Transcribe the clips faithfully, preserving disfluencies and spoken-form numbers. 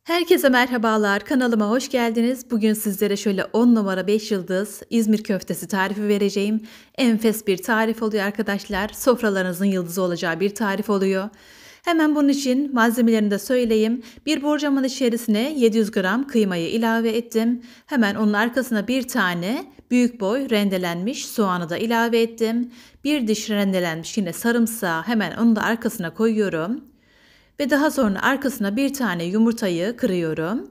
Herkese merhabalar, kanalıma hoş geldiniz. Bugün sizlere şöyle on numara beş yıldız İzmir köftesi tarifi vereceğim. Enfes bir tarif oluyor arkadaşlar. Sofralarınızın yıldızı olacağı bir tarif oluyor. Hemen bunun için malzemelerini de söyleyeyim. Bir borcamın içerisine yedi yüz gram kıymayı ilave ettim. Hemen onun arkasına bir tane büyük boy rendelenmiş soğanı da ilave ettim. Bir diş rendelenmiş yine sarımsağı hemen onu da arkasına koyuyorum. Ve daha sonra arkasına bir tane yumurtayı kırıyorum.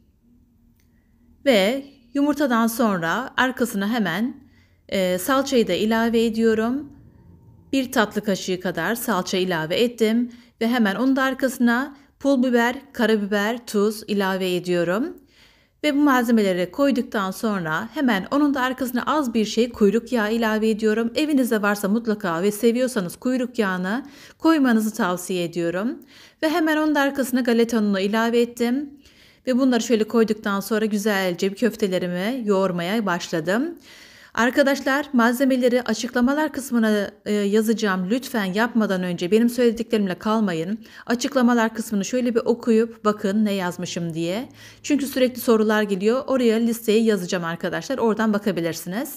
Ve yumurtadan sonra arkasına hemen e, salçayı da ilave ediyorum. Bir tatlı kaşığı kadar salça ilave ettim. Ve hemen onun da arkasına pul biber, karabiber, tuz ilave ediyorum. Ve bu malzemeleri koyduktan sonra hemen onun da arkasına az bir şey kuyruk yağı ilave ediyorum. Evinizde varsa mutlaka ve seviyorsanız kuyruk yağını koymanızı tavsiye ediyorum. Ve hemen onun da arkasına galeta ununu ilave ettim. Ve bunları şöyle koyduktan sonra güzelce köftelerimi yoğurmaya başladım. Arkadaşlar malzemeleri açıklamalar kısmına e, yazacağım. Lütfen yapmadan önce benim söylediklerimle kalmayın. Açıklamalar kısmını şöyle bir okuyup bakın ne yazmışım diye. Çünkü sürekli sorular geliyor. Oraya listeyi yazacağım arkadaşlar. Oradan bakabilirsiniz.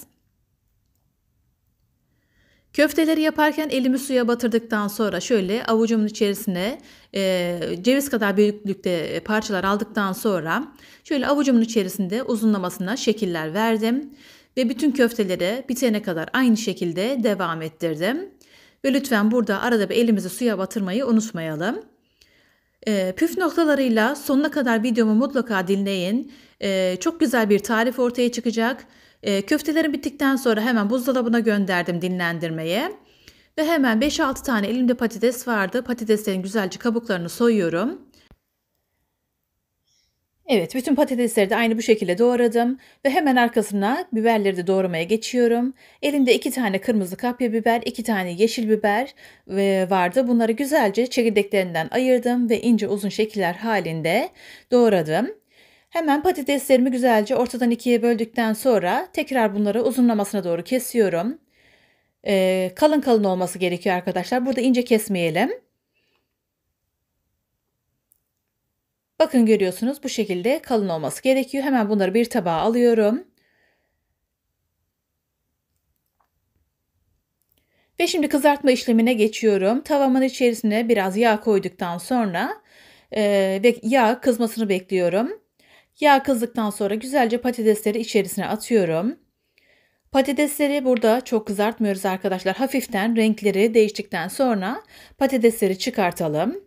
Köfteleri yaparken elimi suya batırdıktan sonra şöyle avucumun içerisine e, ceviz kadar büyüklükte parçalar aldıktan sonra şöyle avucumun içerisinde uzunlamasına şekiller verdim. Ve bütün köfteleri bitene kadar aynı şekilde devam ettirdim. Ve lütfen burada arada bir elimizi suya batırmayı unutmayalım. E, püf noktalarıyla sonuna kadar videomu mutlaka dinleyin. E, çok güzel bir tarif ortaya çıkacak. E, köftelerim bittikten sonra hemen buzdolabına gönderdim dinlendirmeye. Ve hemen beş altı tane elimde patates vardı. Patateslerin güzelce kabuklarını soyuyorum. Evet, bütün patatesleri de aynı bu şekilde doğradım ve hemen arkasına biberleri de doğramaya geçiyorum. Elimde iki tane kırmızı kapya biber, iki tane yeşil biber vardı. Bunları güzelce çekirdeklerinden ayırdım ve ince uzun şekiller halinde doğradım. Hemen patateslerimi güzelce ortadan ikiye böldükten sonra tekrar bunları uzunlamasına doğru kesiyorum. Ee, kalın kalın olması gerekiyor arkadaşlar. Burada ince kesmeyelim. Bakın görüyorsunuz bu şekilde kalın olması gerekiyor. Hemen bunları bir tabağa alıyorum. Ve şimdi kızartma işlemine geçiyorum. Tavamın içerisine biraz yağ koyduktan sonra e, ve yağ kızmasını bekliyorum. Yağ kızdıktan sonra güzelce patatesleri içerisine atıyorum. Patatesleri burada çok kızartmıyoruz arkadaşlar. Hafiften renkleri değiştikten sonra patatesleri çıkartalım.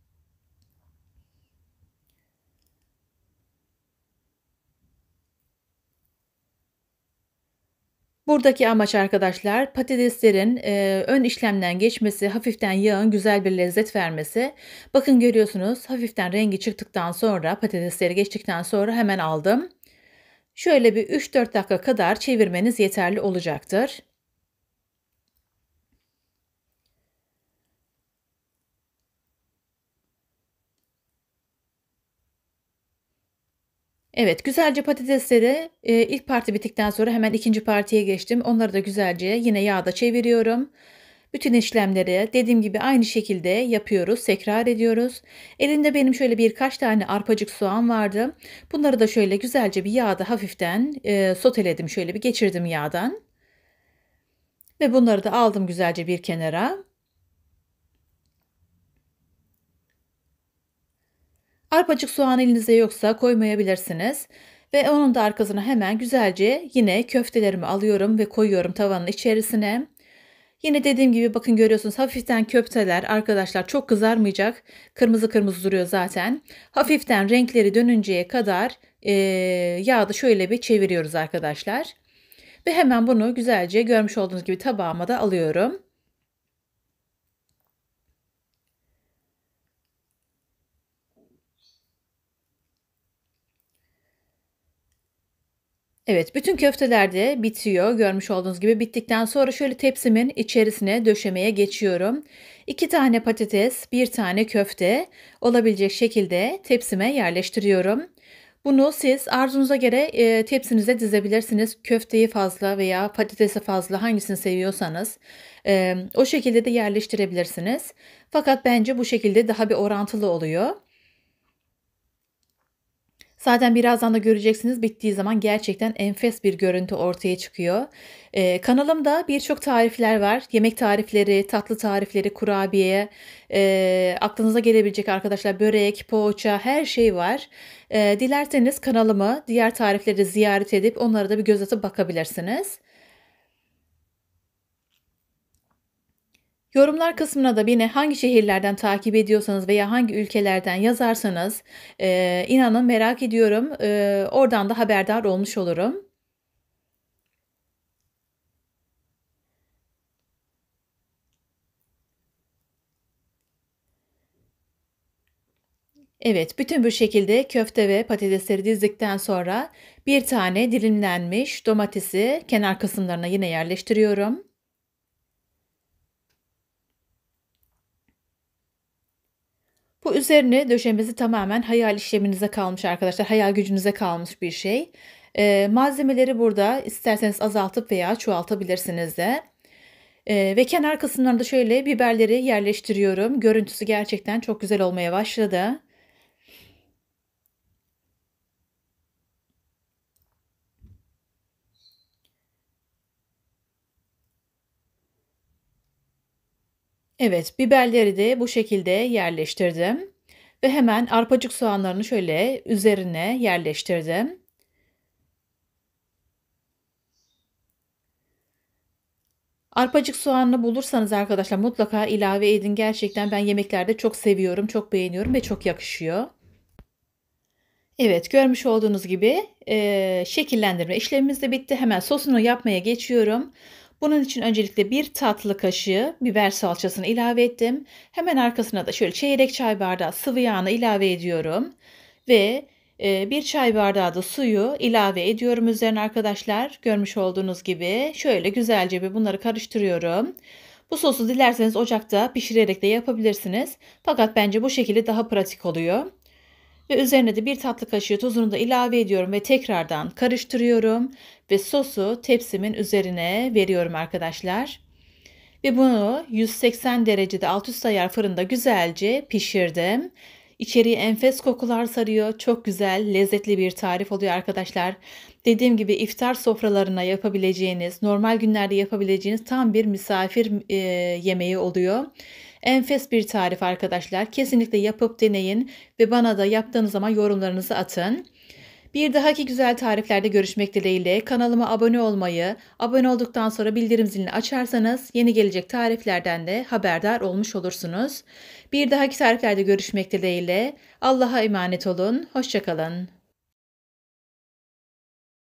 Buradaki amaç arkadaşlar patateslerin e, ön işlemden geçmesi, hafiften yağın güzel bir lezzet vermesi. Bakın görüyorsunuz hafiften rengi çıktıktan sonra patatesleri geçtikten sonra hemen aldım. Şöyle bir üç dört dakika kadar çevirmeniz yeterli olacaktır. Evet, güzelce patatesleri e, ilk parti bittikten sonra hemen ikinci partiye geçtim. Onları da güzelce yine yağda çeviriyorum. Bütün işlemleri dediğim gibi aynı şekilde yapıyoruz, tekrar ediyoruz. Elimde benim şöyle birkaç tane arpacık soğan vardı. Bunları da şöyle güzelce bir yağda hafiften e, soteledim, şöyle bir geçirdim yağdan. Ve bunları da aldım güzelce bir kenara. Arpacık soğan elinizde yoksa koymayabilirsiniz. Ve onun da arkasına hemen güzelce yine köftelerimi alıyorum ve koyuyorum tavanın içerisine. Yine dediğim gibi bakın görüyorsunuz hafiften köfteler arkadaşlar çok kızarmayacak. Kırmızı kırmızı duruyor zaten. Hafiften renkleri dönünceye kadar e, yağda şöyle bir çeviriyoruz arkadaşlar. Ve hemen bunu güzelce görmüş olduğunuz gibi tabağıma da alıyorum. Evet, bütün köfteler de bitiyor. Görmüş olduğunuz gibi bittikten sonra şöyle tepsimin içerisine döşemeye geçiyorum. iki tane patates, bir tane köfte olabilecek şekilde tepsime yerleştiriyorum. Bunu siz arzunuza göre e, tepsinize dizebilirsiniz. Köfteyi fazla veya patatesi fazla hangisini seviyorsanız e, o şekilde de yerleştirebilirsiniz. Fakat bence bu şekilde daha bir orantılı oluyor. Zaten birazdan da göreceksiniz, bittiği zaman gerçekten enfes bir görüntü ortaya çıkıyor. Eee, kanalımda birçok tarifler var. Yemek tarifleri, tatlı tarifleri, kurabiye, eee, aklınıza gelebilecek arkadaşlar börek, poğaça her şey var. Eee, dilerseniz kanalımı, diğer tarifleri de ziyaret edip onlara da bir göz atıp bakabilirsiniz. Yorumlar kısmına da beni hangi şehirlerden takip ediyorsanız veya hangi ülkelerden yazarsanız, eee, inanın merak ediyorum. Eee, oradan da haberdar olmuş olurum. Evet, bütün bu şekilde köfte ve patatesleri dizdikten sonra bir tane dilimlenmiş domatesi kenar kısımlarına yine yerleştiriyorum. Bu üzerine döşemesi tamamen hayal işleminize kalmış arkadaşlar. Hayal gücünüze kalmış bir şey. Eee, malzemeleri burada isterseniz azaltıp veya çoğaltabilirsiniz de. Eee, ve kenar kısımlarına da şöyle biberleri yerleştiriyorum. Görüntüsü gerçekten çok güzel olmaya başladı. Evet, biberleri de bu şekilde yerleştirdim. Ve hemen arpacık soğanlarını şöyle üzerine yerleştirdim. Arpacık soğanını bulursanız arkadaşlar mutlaka ilave edin. Gerçekten ben yemeklerde çok seviyorum, çok beğeniyorum ve çok yakışıyor. Evet, görmüş olduğunuz gibi eee, şekillendirme işlemimiz de bitti. Hemen sosunu yapmaya geçiyorum. Bunun için öncelikle bir tatlı kaşığı biber salçasını ilave ettim. Hemen arkasına da şöyle çeyrek çay bardağı sıvı yağını ilave ediyorum. Ve eee, bir çay bardağı da suyu ilave ediyorum üzerine arkadaşlar. Görmüş olduğunuz gibi şöyle güzelce bir bunları karıştırıyorum. Bu sosu dilerseniz ocakta pişirerek de yapabilirsiniz. Fakat bence bu şekilde daha pratik oluyor. Ve üzerine de bir tatlı kaşığı tuzunu da ilave ediyorum ve tekrardan karıştırıyorum ve sosu tepsimin üzerine veriyorum arkadaşlar. Ve bunu yüz seksen derecede alt üst ayar fırında güzelce pişirdim. İçeriği enfes kokular sarıyor. Çok güzel, lezzetli bir tarif oluyor arkadaşlar. Dediğim gibi iftar sofralarına yapabileceğiniz, normal günlerde yapabileceğiniz tam bir misafir e, yemeği oluyor. Enfes bir tarif arkadaşlar. Kesinlikle yapıp deneyin ve bana da yaptığınız zaman yorumlarınızı atın. Bir dahaki güzel tariflerde görüşmek dileğiyle kanalıma abone olmayı, abone olduktan sonra bildirim zilini açarsanız yeni gelecek tariflerden de haberdar olmuş olursunuz. Bir dahaki tariflerde görüşmek dileğiyle Allah'a emanet olun, hoşça kalın.